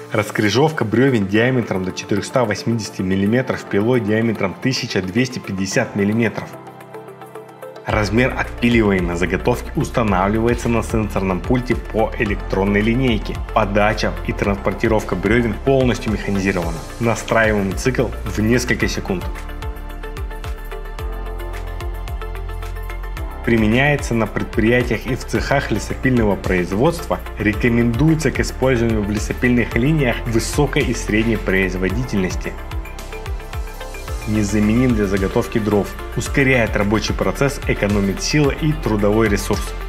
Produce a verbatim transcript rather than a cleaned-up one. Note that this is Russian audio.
Раскрежовка бревен диаметром до четырёхсот восьмидесяти миллиметров пилой диаметром тысяча двести пятьдесят миллиметров. Размер отпиливаемой заготовки устанавливается на сенсорном пульте по электронной линейке. Подача и транспортировка бревен полностью механизирована. Настраиваем цикл в несколько секунд. Применяется на предприятиях и в цехах лесопильного производства. Рекомендуется к использованию в лесопильных линиях высокой и средней производительности. Незаменим для заготовки дров. Ускоряет рабочий процесс, экономит силы и трудовой ресурс.